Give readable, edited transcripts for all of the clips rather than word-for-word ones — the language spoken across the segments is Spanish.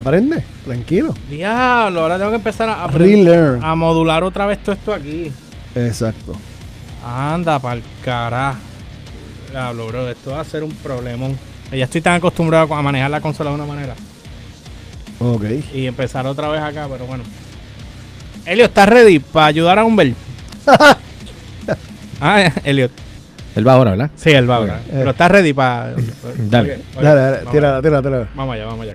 Aprende, tranquilo. Diablo, ahora tengo que empezar a Relearn. a modular otra vez todo esto aquí. Exacto. Anda pa'l carajo. Diablo, bro, esto va a ser un problemón. Ya estoy tan acostumbrado a manejar la consola de una manera. Ok. Y empezar otra vez acá, pero bueno. Elliot, ¿estás ready para ayudar a Humbert? Elliot. Él va ahora, ¿verdad? Sí, él va ahora. Pero ¿estás ready para...? Dale. Dale, tírala. Vamos allá, vamos allá.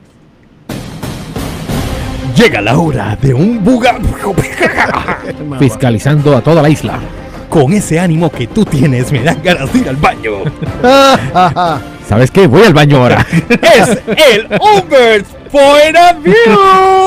Llega la hora de un buga. Fiscalizando a toda la isla. Con ese ánimo que tú tienes, me dan ganas de ir al baño. ¿Sabes qué? Voy al baño ahora. ¡Es el Humbert's Point of View!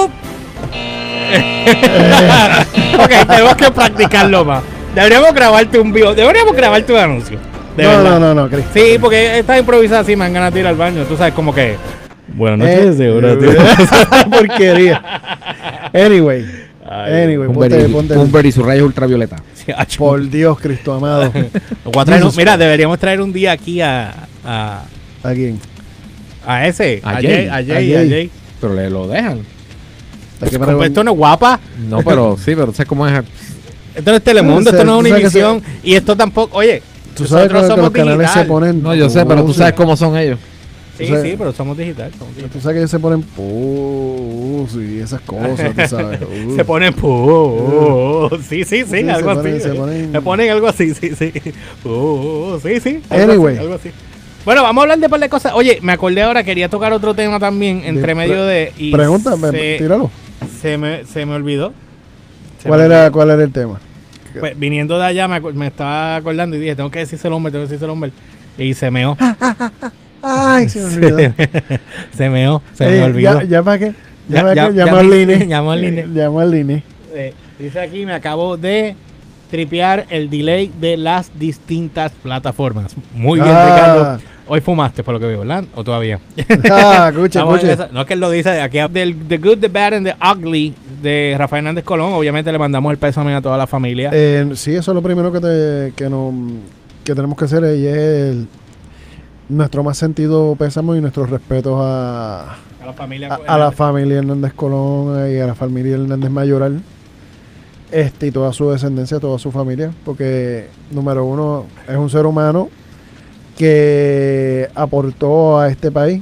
Ok, tenemos que practicarlo más. Deberíamos grabarte un video. Deberíamos grabarte un anuncio. No, Chris. Sí, porque esta improvisada así me dan ganas de ir al baño. Tú sabes, como que... Buenas noches, seguro. Porquería. Anyway, ponte. Humbert y sus rayos ultravioleta. Por Dios, Cristo amado. Mira, deberíamos traer un día aquí a ¿A quién? a ese. A A Jay. Jay. Pero le lo dejan. Esto no es guapa. No, pero sí, pero ¿sabes cómo es? Esto no es Telemundo, esto no es Tú sabes que Univisión. Y esto tampoco. Oye, Tú sabes que nosotros los somos canales digital. se ponen. No, yo sé, pero tú sabes cómo son ellos. Sí, tú sabes- sí, pero somos digital. Tú sabes que ellos se ponen. Y esas cosas, tú sabes. Se ponen sí, Sí, algo se así. ponen- Se ponen algo así, sí. Sí, Anyway. algo así. Bueno, vamos a hablar de un par de cosas. Oye, me acordé ahora, quería tocar otro tema también entre medio de... y Pregúntame, tíralo. se me olvidó. ¿Cuál era el tema? Pues, viniendo de allá me estaba acordando y dije, tengo que decírselo al hombre. Y se meó. Ay, se me olvidó. Se me olvidó. ¿Ya para qué? Llamo al Line. Llamo al Line. Dice aquí, me acabo de tripear el delay de las distintas plataformas. Muy bien, Ricardo. Hoy fumaste, por lo que veo, ¿verdad? ¿O todavía? Escucha. No es que él lo dice aquí, del The Good, The Bad and The Ugly de Rafael Hernández Colón. Obviamente le mandamos el pésame a toda la familia. Sí, eso es lo primero que tenemos que hacer y es nuestro más sentido pésamo y nuestros respetos a la familia. a la familia Hernández Colón y a la familia Hernández Mayoral. Y toda su descendencia, toda su familia, porque número uno es un ser humano que aportó a este país,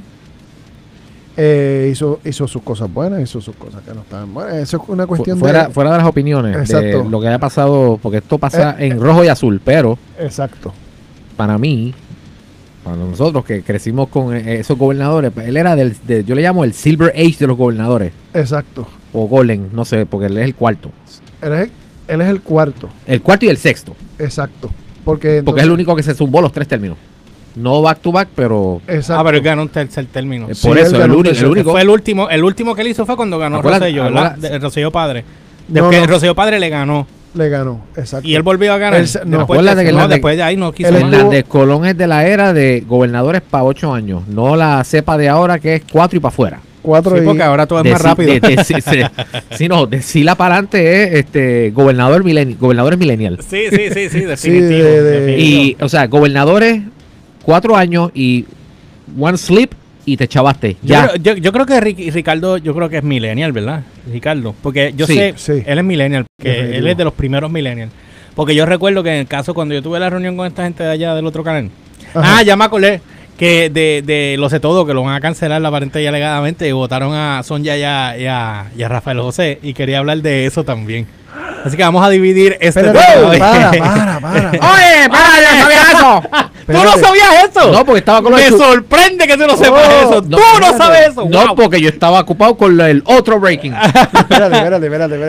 hizo sus cosas buenas, hizo sus cosas que no estaban buenas. Eso es una cuestión fuera de las opiniones, Exacto. de lo que haya pasado, porque esto pasa en rojo y azul, pero Exacto. para mí, para nosotros que crecimos con esos gobernadores, él era yo le llamo el Silver Age de los gobernadores, Exacto. o Golden, no sé, porque él es el cuarto. Él es el cuarto. El cuarto y el sexto. Exacto. Porque Porque es el único que se zumbó los 3 términos. No back to back, pero... Exacto. Pero él ganó un tercer término. por Sí, eso, él ganó un el único. Fue el último que él hizo fue cuando ganó Acuérdate- Rosselló, ¿verdad? acuérdate- El Rosselló padre. No, Después no. el Rosselló padre le ganó. Le ganó. Exacto. Y él volvió a ganar. No, acuérdate que después de ahí no quiso él más. estuvo- Hernández Colón es de la era de gobernadores para 8 años, no la cepa de ahora que es 4 y para afuera. 4 Sí, y... porque ahora todo es más rápido. De Sila para adelante es gobernadores millennial. Sí, definitivo. de- Y, o sea, gobernadores 4 años y one slip y te chavaste. Ya. Yo creo que Ricardo, yo creo que es millennial, ¿verdad? Ricardo. Porque yo Sí, sé, sí. él es millennial, que Definitivo. él es de los primeros millennials. Porque yo recuerdo que en el caso cuando yo tuve la reunión con esta gente de allá del otro canal. Ajá. Ya me acordé que de Lo Sé Todo, que lo van a cancelar aparentemente y alegadamente, y votaron a Sonia y a Rafael José, y quería hablar de eso también. Así que vamos a dividir este Espérate, tema hoy. para. ¡Oye, para! ¡Yo sabía eso! ¿Tú no sabías eso? No, porque estaba con los Me chu- sorprende que tú no sepas Oh, eso. no, Tú no espérate. sabes eso. No, Wow. porque yo estaba ocupado con el otro breaking. Espérate.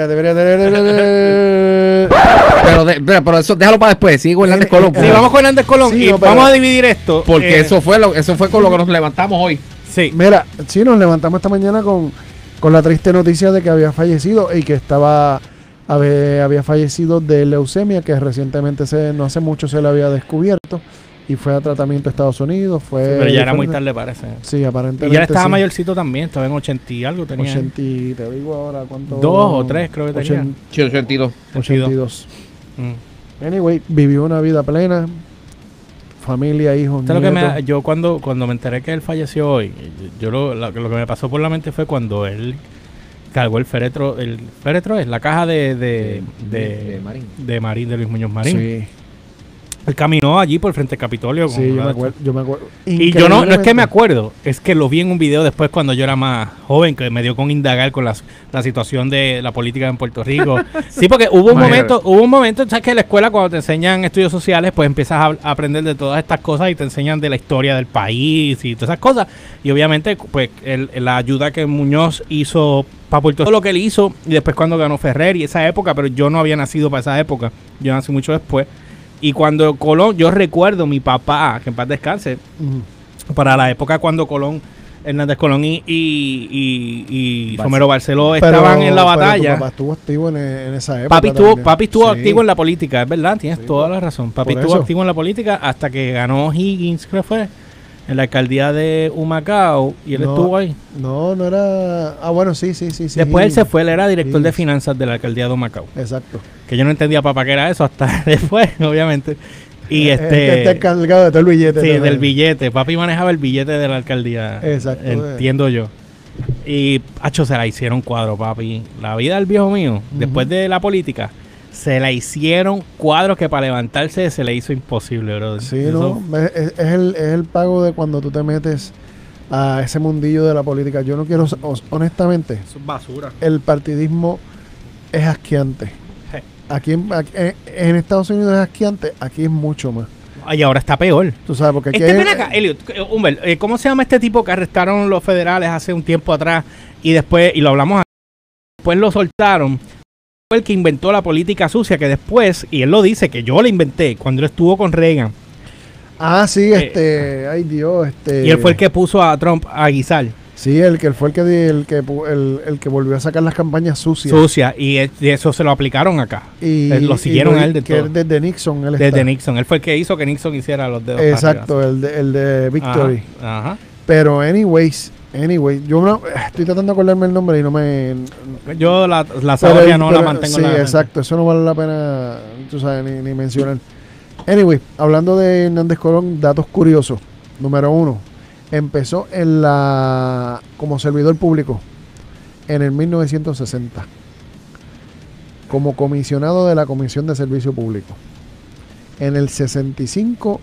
Pero eso déjalo para después. Sigo Hernández Colón. Sí, vamos con Hernández Colón Sí, y no, pero- vamos a dividir esto. Porque eso fue con lo que nos levantamos hoy. Sí. Mira, sí, nos levantamos esta mañana con la triste noticia de que había fallecido y que había fallecido de leucemia, que recientemente, no hace mucho se le había descubierto y fue a tratamiento a Estados Unidos. Pero ya era muy tarde, parece. Sí, aparentemente. Y ya estaba sí. mayorcito también, estaba en 80 y algo. Tenía 80, te digo ahora cuánto. 2 o 3 creo que tenía. 82. 82. Mm. Anyway, vivió una vida plena. familia, hijos, Esto es lo que nietos. yo cuando me enteré que él falleció hoy, yo lo que me pasó por la mente fue cuando él cargó el féretro es la caja de Marín. de Marín, de Luis Muñoz Marín. Sí, Él caminó allí por el Frente Capitolio. sí, yo me acuerdo. Y yo no es que me acuerdo, es que lo vi en un video después cuando yo era más joven, que me dio con indagar con la situación de la política en Puerto Rico. Sí, porque hubo un momento, ¿sabes? Que en la escuela cuando te enseñan estudios sociales, pues empiezas a aprender de todas estas cosas y te enseñan de la historia del país y todas esas cosas. Y obviamente, pues, la ayuda que Muñoz hizo para Puerto Rico, lo que él hizo, y después cuando ganó Ferrer y esa época, pero yo no había nacido para esa época, yo nací mucho después. Y cuando Colón, yo recuerdo mi papá, que en paz descanse, para la época cuando Hernández Colón y Romero Barceló estaban en la batalla. Pero tu papá estuvo activo en esa época. Papi estuvo Sí. activo en la política, es verdad, tienes toda la razón. Papi por estuvo eso. activo en la política hasta que ganó Higgins, creo que fue, en la alcaldía de Humacao, y él estuvo ahí. No era... Ah, bueno, sí. Después él se fue, él era director de Sí. finanzas de la alcaldía de Humacao. Exacto. Que yo no entendía papá qué era eso hasta después, obviamente. Y que está encargado de todo el billete. sí, también. del billete. Papi manejaba el billete de la alcaldía. Exacto. Entiendo yo. Y, se la hicieron cuadro, papi. La vida del viejo mío, después de la política, se la hicieron cuadros que para levantarse se le hizo imposible, bro. Sí, Eso- ¿no? Es el pago de cuando tú te metes a ese mundillo de la política. Yo no quiero... Honestamente, Eso es basura. el partidismo es asqueante. Aquí en Estados Unidos es asqueante, aquí es mucho más. Y ahora está peor. Tú sabes, porque aquí Ven acá, Elliot, Humbert, ¿cómo se llama este tipo que arrestaron los federales hace un tiempo atrás y después, y lo hablamos después lo soltaron? Fue el que inventó la política sucia, que después, y él lo dice, que yo la inventé cuando él estuvo con Reagan. Ah, sí, ay Dios, Y él fue el que puso a Trump a guisar. Sí, el que volvió a sacar las campañas sucias. Sucia, y eso se lo aplicaron acá. Lo siguieron a él de que todo. desde Nixon. Desde Nixon. Él fue el que hizo que Nixon hiciera los dedos. Exacto, el de Victory. Ajá. Pero anyway, yo estoy tratando de acordarme el nombre y no me... Yo la Pero saboría no la mantengo sí, en la exacto, eso no vale la pena, tú sabes, ni mencionar. Anyway, hablando de Hernández Colón, datos curiosos. Número 1, empezó como servidor público en el 1960 como comisionado de la Comisión de Servicio Público. En el 65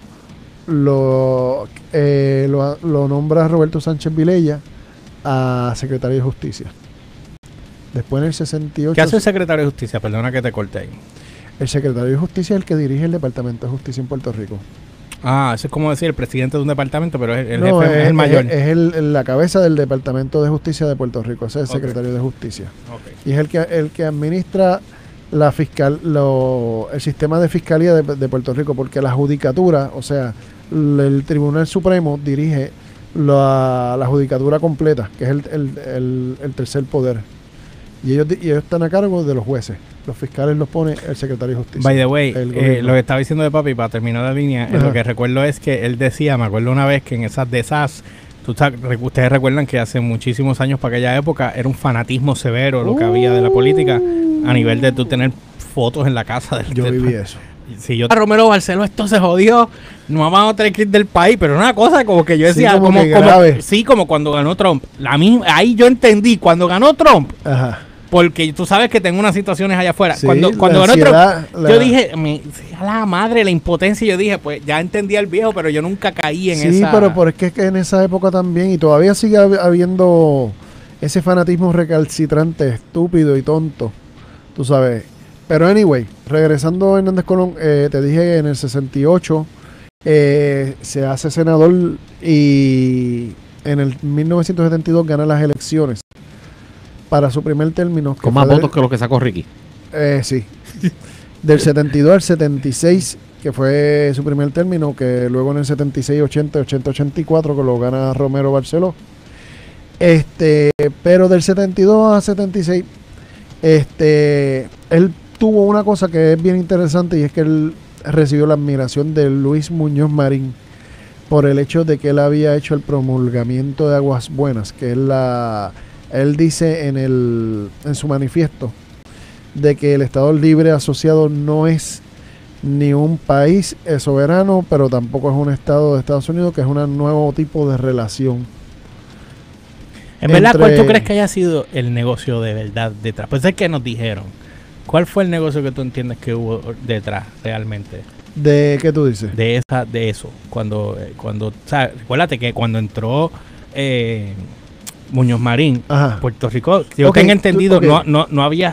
lo nombra Roberto Sánchez Vilella a secretario de Justicia. Después en el 68... ¿Qué hace el secretario de Justicia? Perdona que te corte ahí. El secretario de Justicia es el que dirige el Departamento de Justicia en Puerto Rico. Ah, eso es como decir el presidente de un departamento, pero el No, jefe es el mayor. Es la cabeza del Departamento de Justicia de Puerto Rico. Ese es el secretario de Justicia. Ok. Y es el que administra el sistema de fiscalía de Puerto Rico, porque la judicatura, o sea, el Tribunal Supremo dirige la judicatura completa, que es el tercer poder. Y ellos están a cargo de los jueces. Los fiscales los pone el secretario de Justicia. By the way, el gobierno. lo que estaba diciendo de papi, para terminar la línea, Ajá. lo que recuerdo es que él decía, me acuerdo una vez que en ustedes recuerdan que hace muchísimos años para aquella época era un fanatismo severo lo que había de la política a nivel de tú tener fotos en la casa del Yo viví eso. Si yo Romero Barceló, esto se jodió, no vamos a tener que ir del país, pero una cosa como que yo Sí, decía, como que grave. sí, como cuando ganó Trump. Ahí yo entendí, cuando ganó Trump, Ajá. porque tú sabes que tengo unas situaciones allá afuera. Sí, Cuando la ganó ansiedad, Trump, yo dije, a la madre, la impotencia, yo dije, pues ya entendía el viejo, pero yo nunca caí en Sí, esa... pero es que en esa época también, y todavía sigue habiendo ese fanatismo recalcitrante, estúpido y tonto, tú sabes. Pero anyway, regresando a Hernández Colón, te dije en el 68 se hace senador y en el 1972 gana las elecciones para su primer término. Con más votos que los que sacó Ricky. Sí. Del 72 al 76, que fue su primer término, que luego en el 76, 80, 80, 84, que lo gana Romero Barceló. Pero del 72 a 76, él tuvo una cosa que es bien interesante, y es que él recibió la admiración de Luis Muñoz Marín por el hecho de que él había hecho el promulgamiento de Aguas Buenas, que él dice en su manifiesto de que el Estado Libre Asociado no es ni un país es soberano, pero tampoco es un estado de Estados Unidos, que es un nuevo tipo de relación. En verdad, ¿cuál tú crees que haya sido el negocio de verdad detrás? Pues es que nos dijeron. ¿Cuál fue el negocio que tú entiendes que hubo detrás realmente? ¿De qué tú dices? De eso. Cuando, o sea, recuérdate que cuando entró Muñoz Marín, Ajá. Puerto Rico, si yo tengo entendido, no había.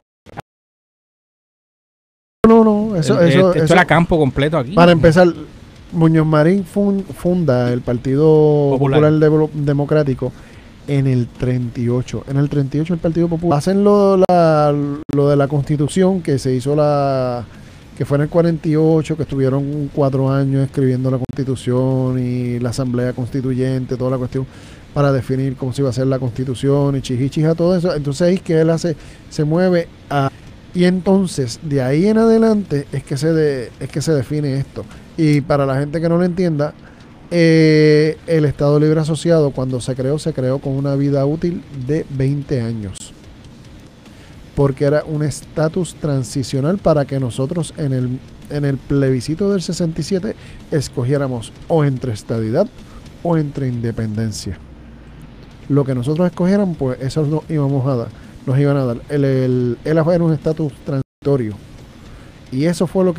No, eso era campo completo aquí. Para empezar, Muñoz Marín funda el Partido Popular Democrático en el 38. En el 38 el Partido Popular hacen lo de la Constitución, que se hizo que fue en el 48, que estuvieron 4 años escribiendo la Constitución y la Asamblea Constituyente, toda la cuestión para definir cómo se iba a hacer la Constitución y chichichija, todo eso. Entonces ahí que él se mueve a... Y entonces, de ahí en adelante es que se define esto. Y para la gente que no lo entienda, el Estado Libre Asociado, cuando se creó con una vida útil de 20 años. Porque era un estatus transicional para que nosotros en el plebiscito del 67 escogiéramos o entre estadidad o entre independencia. Lo que nosotros escogiéramos, pues eso nos iban a dar. Él era un estatus transitorio. Y eso fue lo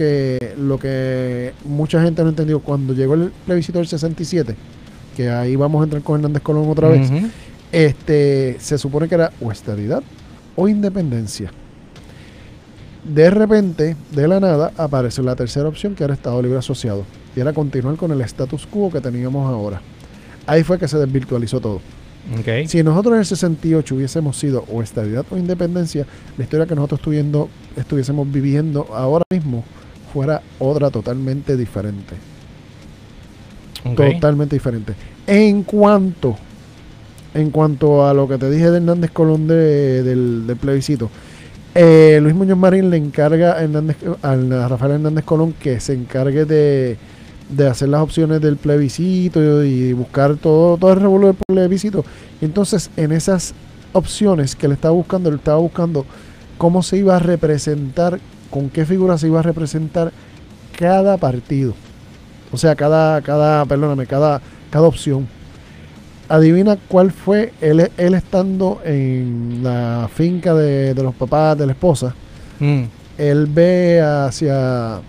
que mucha gente no entendió. Cuando llegó el plebiscito del 67, que ahí vamos a entrar con Hernández Colón otra vez, se supone que era o estadidad o independencia. De repente, de la nada, apareció la tercera opción, que era Estado Libre Asociado. Y era continuar con el status quo que teníamos ahora. Ahí fue que se desvirtualizó todo. Okay. Si nosotros en el 68 hubiésemos sido o estadidad o independencia, la historia que nosotros estuviésemos viviendo ahora mismo fuera otra totalmente diferente. Okay. Totalmente diferente. En cuanto a lo que te dije de Hernández Colón del plebiscito, Luis Muñoz Marín le encarga a Rafael Hernández Colón que se encargue de hacer las opciones del plebiscito y buscar todo el revuelo del plebiscito. Y entonces, en esas opciones que él estaba buscando cómo se iba a representar, con qué figura se iba a representar cada partido. O sea, cada opción. Adivina cuál fue él estando en la finca de los papás de la esposa. Él ve hacia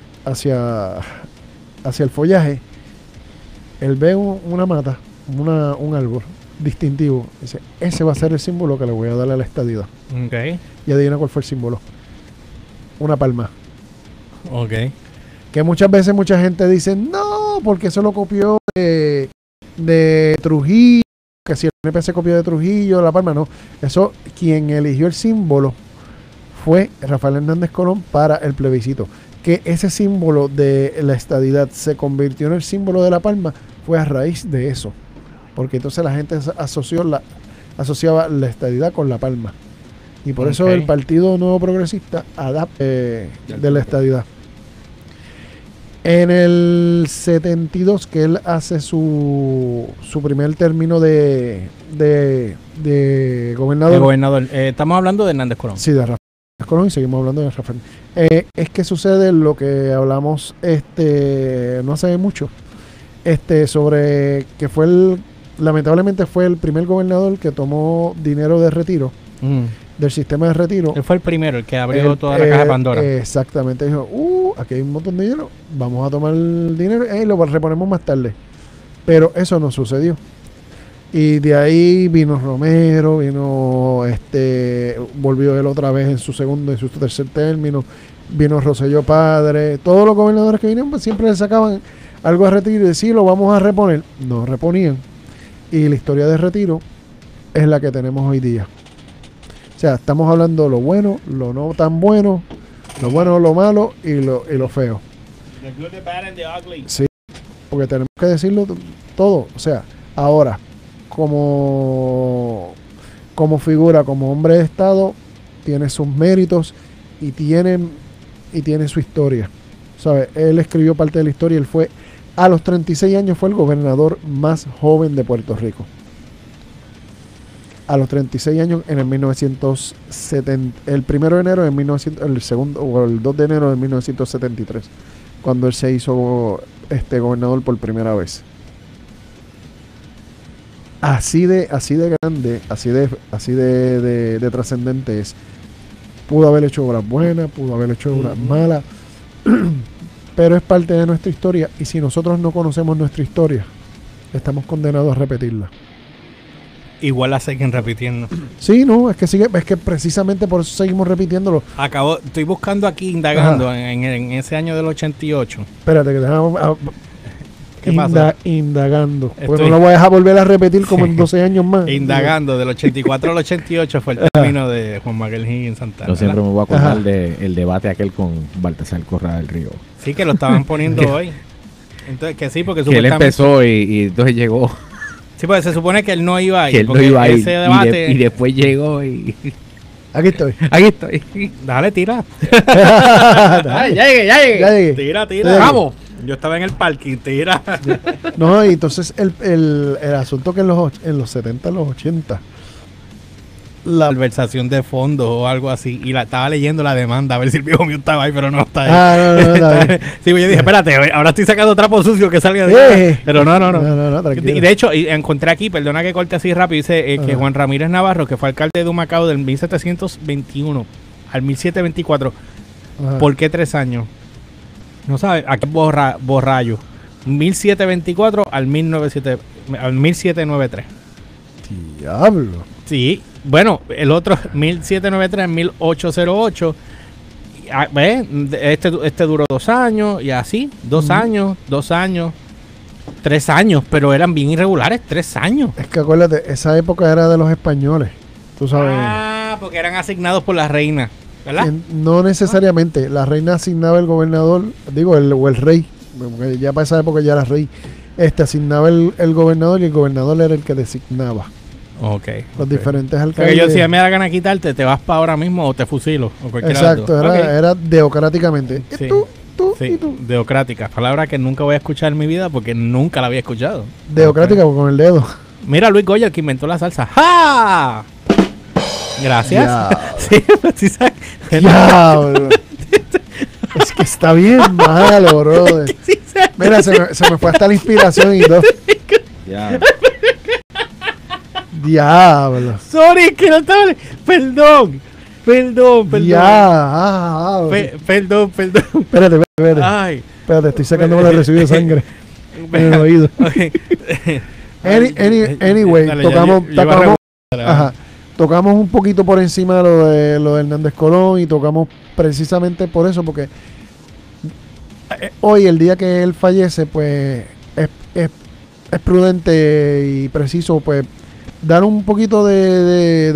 el follaje, él ve una mata, un árbol distintivo. Dice, ese va a ser el símbolo que le voy a dar a la estadidad. Okay. Y adivina cuál fue el símbolo. Una palma. Okay. Que muchas veces mucha gente dice, no, porque eso lo copió de Trujillo, que si el NP se copió de Trujillo, la palma, no. Eso, quien eligió el símbolo fue Rafael Hernández Colón para el plebiscito. Que ese símbolo de la estadidad se convirtió en el símbolo de la palma fue a raíz de eso, porque entonces la gente asociaba la estadidad con la palma, y por eso el Partido Nuevo Progresista adapta de la estadidad. En el 72, que él hace su primer término de gobernador. Estamos hablando de Hernández Colón. Sí, de Rafael Colón, y seguimos hablando de Rafael. Es que sucede lo que hablamos no hace mucho, sobre que lamentablemente fue el primer gobernador que tomó dinero de retiro, del sistema de retiro. Él fue el primero, el que abrió toda la caja de Pandora. Exactamente, dijo, aquí hay un montón de dinero, vamos a tomar el dinero y lo reponemos más tarde. Pero eso no sucedió. Y de ahí vino Romero, volvió él otra vez en su tercer término, vino Rosselló padre, todos los gobernadores que vinieron pues, siempre le sacaban algo de retiro y decían, lo vamos a reponer. No reponían. Y la historia de retiro es la que tenemos hoy día. O sea, estamos hablando de lo bueno, lo no tan bueno, lo bueno, lo malo y lo feo. The good, the bad and the ugly. Sí, porque tenemos que decirlo todo. O sea, ahora, como figura, como hombre de Estado, tiene sus méritos y tiene su historia. ¿Sabes? Él escribió parte de la historia. Él fue, a los 36 años, fue el gobernador más joven de Puerto Rico. A los 36 años, en el 1970, el 1 de enero de 1900, el 2 de enero de 1973. cuando él se hizo gobernador por primera vez. Así de grande, así de trascendente es. Pudo haber hecho obras buenas, pudo haber hecho obras malas, pero es parte de nuestra historia, y si nosotros no conocemos nuestra historia, estamos condenados a repetirla. Igual la siguen repitiendo. Sí, no, es que precisamente por eso seguimos repitiéndolo. Estoy buscando aquí, indagando en ese año del 88. Espérate, que dejamos ¿Qué pasa? Indagando. Pues no lo voy a dejar volver a repetir como en 12 años más. Indagando, del 84 al 88 fue el término de Juan Manuel Higgins Santana. Yo siempre me voy a acordar del debate aquel con Baltasar Corrada del Río. Sí, que lo estaban poniendo hoy. Entonces, que sí, porque que él empezó y entonces llegó. Sí, pues se supone que él no iba a ir. Que él no iba a ir. Ese debate, y después llegó y... Aquí estoy. Aquí estoy. Dale, tira. Ya llegué. Tira. Vamos. Yo estaba en el parking, tira. No, y entonces el asunto que en los 70, en los 80, la malversación de fondos o algo así, y estaba leyendo la demanda a ver si el viejo mío estaba ahí, pero no está ahí. No. Sí, pues yo dije, espérate, ahora estoy sacando trapo sucio que salga de ahí. Pero no, tranquilo. Y de hecho, encontré aquí, perdona que corte así rápido, dice que Juan Ramírez Navarro, que fue alcalde de Humacao del 1721 al 1724, ¿por qué 3 años? No sabe, aquí borrayo. 1724 al 1793. Diablo. Sí, bueno, el otro 1793 al 1808. Este duró 2 años y así, 2 años, 3 años, pero eran bien irregulares, 3 años. Es que acuérdate, esa época era de los españoles, tú sabes. Ah, porque eran asignados por la reina, ¿verdad? No necesariamente, la reina asignaba el gobernador, o el rey, porque ya para esa época ya era rey, asignaba el gobernador, y el gobernador era el que designaba. Los diferentes alcaldes. Porque yo, si me da gana quitarte, te vas para ahora mismo o te fusilo. O exacto, era democráticamente. Sí. Tú sí, y tú. Democrática, palabra que nunca voy a escuchar en mi vida porque nunca la había escuchado. Democrática con el dedo. Mira, Luis Goya, el que inventó la salsa. ¡Ja! Gracias. Ya. Sí, ¿sabes? Es que está bien malo, brother. Mira, se me fue hasta la inspiración y todo. Diablo. Sorry, que no estaba. Perdón. Ya. Perdón. Espérate. Ay. Espérate, estoy sacándome la residuo de sangre en el oído. Okay. Anyway, Dale, tocamos un poquito por encima lo de Hernández Colón, y tocamos precisamente por eso, porque hoy, el día que él fallece, pues es prudente y preciso, pues darle un poquito de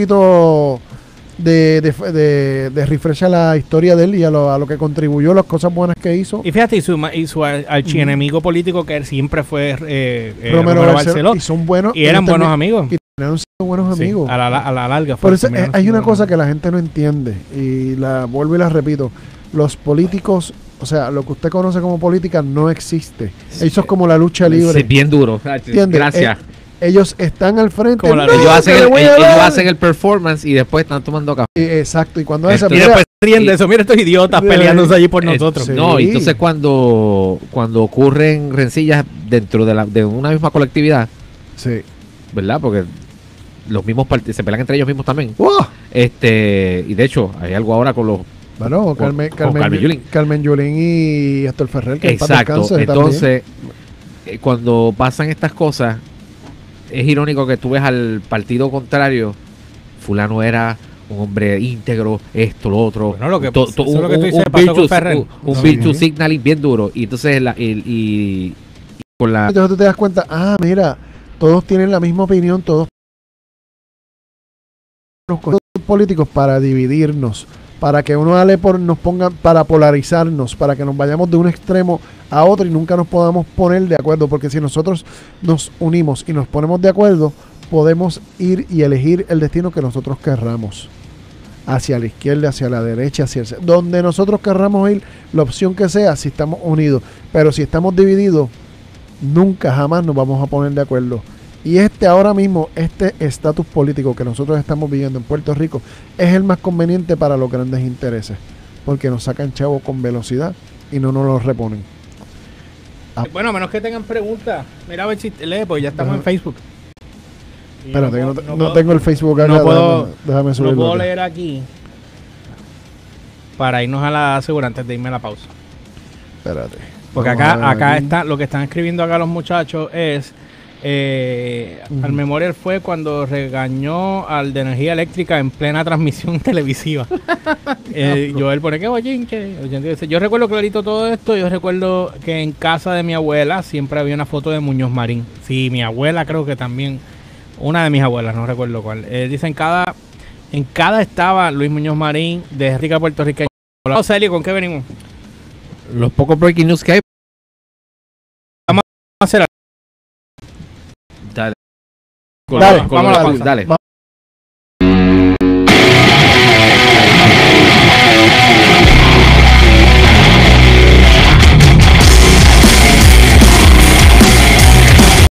refresh a la historia de él y a lo que contribuyó, las cosas buenas que hizo. Y fíjate, y su archienemigo político, que siempre fue Romero Barceló, y son buenos, y eran buenos amigos. Y terminaron siendo buenos amigos. A la larga. Por eso hay una cosa que la gente no entiende, y la vuelvo y la repito: los políticos, o sea, lo que usted conoce como política no existe. Eso es como la lucha libre. Es bien duro. Gracias. Ellos están al frente. Ellos hacen el performance y después están tomando café. Exacto. Y cuando y después ríen de eso. Mira estos idiotas peleándose allí por nosotros. Sí. No, entonces cuando ocurren rencillas dentro de una misma colectividad, sí, ¿verdad? Porque los mismos se pelean entre ellos mismos también. ¡Wow! Y de hecho, hay algo ahora con los... Bueno, Carmen Yulín y Héctor Ferrer, que exacto. Entonces, cuando pasan estas cosas, es irónico que tú ves al partido contrario, fulano era un hombre íntegro, esto, lo otro. Bueno, lo que eso es lo que tú dices, pasó con Ferrer. Un virtue signaling bien duro. Y entonces, con la... Entonces tú te das cuenta, mira, todos tienen la misma opinión, todos los políticos para dividirnos, para que uno nos ponga, para polarizarnos, para que nos vayamos de un extremo a otro y nunca nos podamos poner de acuerdo, porque si nosotros nos unimos y nos ponemos de acuerdo, podemos ir y elegir el destino que nosotros querramos, hacia la izquierda, hacia la derecha, donde nosotros querramos ir, la opción que sea, si estamos unidos. Pero si estamos divididos, nunca jamás nos vamos a poner de acuerdo. Y ahora mismo, este estatus político que nosotros estamos viviendo en Puerto Rico es el más conveniente para los grandes intereses, porque nos sacan chavo con velocidad y no nos los reponen. Bueno, a menos que tengan preguntas. Mira a ver si lee, porque ya estamos en Facebook. Y Espérate, yo que no tengo el Facebook acá. no puedo, déjame no subirlo. puedo acá. leer aquí para irnos a la segura antes de irme a la pausa. Espérate. Porque Vamos a ver acá aquí. está, lo que están escribiendo acá los muchachos es al Memorial fue cuando regañó al de energía eléctrica en plena transmisión televisiva. Joel pone que bochinche. Yo recuerdo clarito todo esto. Yo recuerdo que en casa de mi abuela siempre había una foto de Muñoz Marín. Sí, mi abuela creo que también, una de mis abuelas, no recuerdo cuál. Dicen en cada estaba Luis Muñoz Marín de rica puertorriqueña. Hola, Celio, ¿con qué venimos? Los pocos breaking news que hay. Vamos a hacer Dale. Dale, Con lo vamos a la de- pausa. dale.